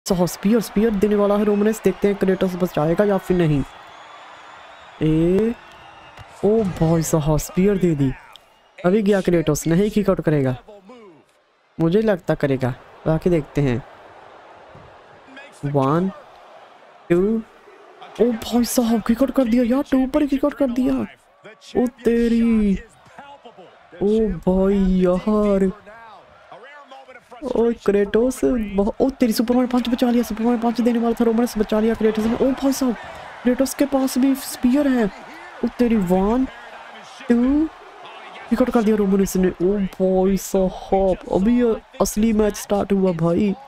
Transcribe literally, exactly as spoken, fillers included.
साहब spear spear देने वाला है रोमनेस। देखते हैं क्रेटोस बचाएगा या फिर नहीं। ए ओ भाई साहब स्पीयर दे दी। अभी गया क्रेटोस, नहीं किक आउट करेगा, मुझे लगता करेगा, बाकी देखते हैं। वन टू, ओ भाई साहब किक आउट कर दिया यार, टू पर किक आउट कर दिया। ओ तेरी, ओ भाई यार, ओ क्रेटोस, ओ तेरी सुपरमैन पंच बचा लिया। सुपरमैन पंच देने वाला था, रोमनेस बचा लिया क्रेटोस ने। ओ भाई साहब क्रेटोस के पास भी स्पीयर है। ओ तेरी, वन टू, विकेट कर दिया रोमनेस ने। ओ भाई साहब अभी असली मैच स्टार्ट हुआ भाई।